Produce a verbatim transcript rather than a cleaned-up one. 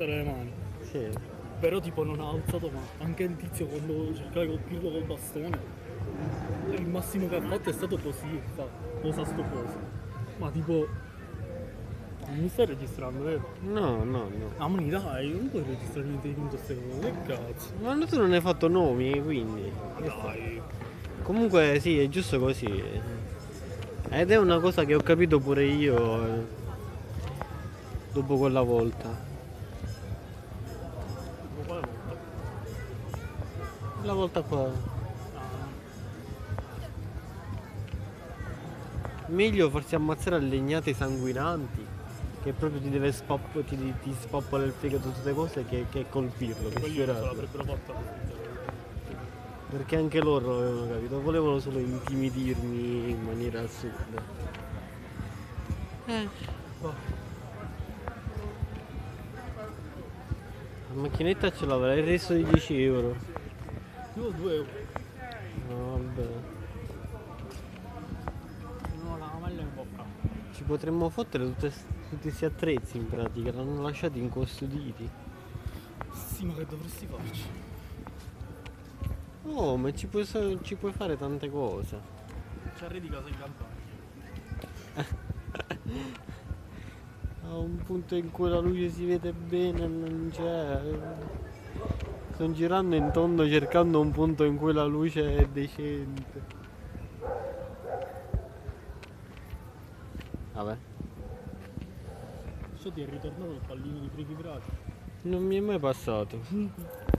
alzare le mani. Sì. Però tipo non ha alzato mai. Anche il tizio quando cercava di colpirlo col bastone. Il massimo che ha fatto è stato così, fa, posa sto coso. Ma tipo. Non mi stai registrando, vero? No, no, no. Ah, ma dai, non puoi registrare niente di tutto queste cose, che cazzo? Ma tu non hai fatto nomi, quindi. Dai. Comunque sì, è giusto così. Ed è una cosa che ho capito pure io eh, dopo quella volta. Ma quale volta? La volta qua. Ah, Meglio farsi ammazzare a legnate sanguinanti, che proprio ti deve spapp- ti, ti spappola il fegato tutte le cose, che, che colpirlo, che quelli non ce sferarlo. l'avrebbero fatta così. Perché anche loro avevano capito, volevano solo intimidirmi in maniera assurda. Eh. La macchinetta ce l'avrà, il resto di dieci euro. Io ho due euro. No, vabbè. Non ho la lamella in bocca. Ci potremmo fottere tutte, tutti questi attrezzi in pratica, l'hanno lasciati incustoditi. Sì, ma che dovresti farci? Oh, ma ci puoi, sa- ci puoi fare tante cose. Ci arredi casa in campagna. A un punto in cui la luce si vede bene non c'è. Sto girando in tondo cercando un punto in cui la luce è decente. Vabbè, Adesso ti è ritornato il pallino di Freaky Fraki. non mi è mai passato.